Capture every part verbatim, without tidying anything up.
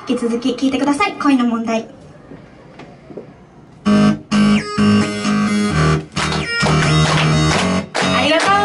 引き続き聞いてください。恋の問題。ありがとう。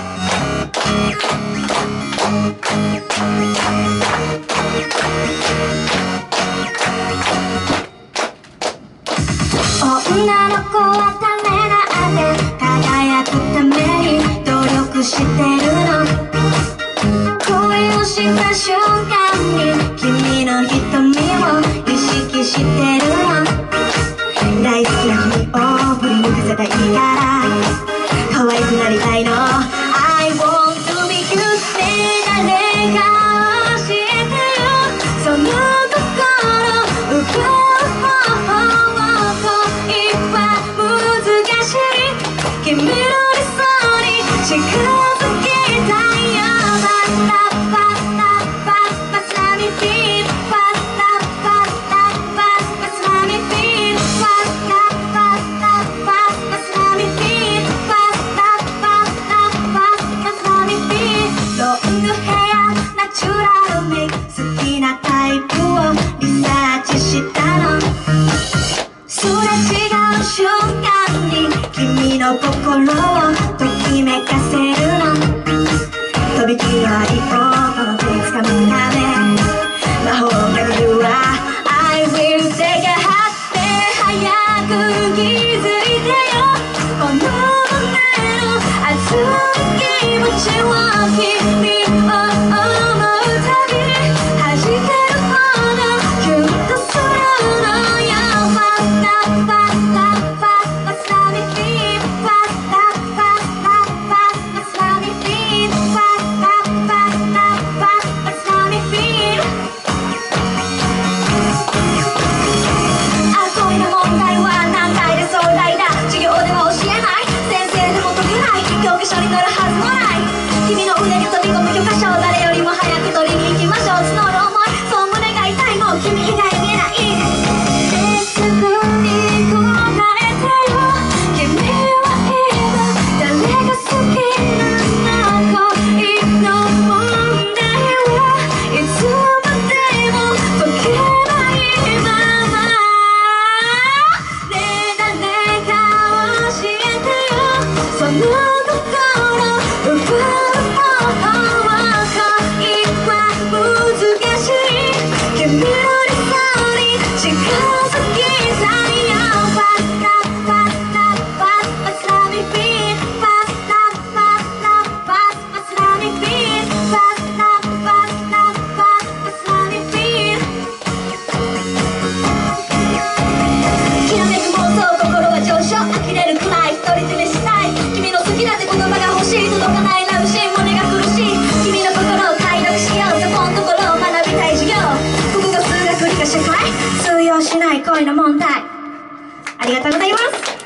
女の子はためらって輝くために努力してるの。恋をした瞬間に君の瞳を意識してるの。大好きな君を振り向かせたいから可愛くなりたいの。 I want to be you ねえ誰か教えてよその心奪う方法。恋は難しい君の理想に近づきたいよ。パッタッパッタッパッパスラミフィーパッタッパッタッパッパスラミフィーパッタッパッタッパッパスラミフィーパッタッパッタッパッパスラミフィー。ロングヘアナチュラルメイク好きなタイプをリサーチしたの。すれ違う瞬間に君の心をときめかせるの。とびきりの愛をこの手につかむため魔法をかけるわ。 I will take a hot day 早く気づいてよこの胸の熱い気持ちを君を思うたび弾けるほどキュンとするのよ。パッタッパッタッパッパスラミフィーパッタッパッタッパッパスラミフィーパッタッパッタッパッパスラミフィー。あ、恋の問題は何回で壮大だ。授業では教えない先生でも解けない教科書に載るはずもない。君の腕に飛び込む教科書を誰よりも早く取りに行きましょう。募る想いそう胸が痛いもう君以外見えない。すぐに答えてよ君は今誰が好きなの。恋の問題はいつまでも解けないまま。ねえ誰か教えてよその心奪う方法。恋は難しい君の理想に近づきたいよ。パッタッパッタッパッパスラミフィーパッタッパッタッパッパスラミフィーパッタッパッタッパッパスラミフィー。きらめく妄想心は上昇呆れるくらい独り占めしたい。君の好きだって言葉が欲しい届かないラブシーン胸が苦しい。君の心を解読しようそこんところを学びたい授業。国語数学理科社会通用しない恋の問題。ありがとうございます。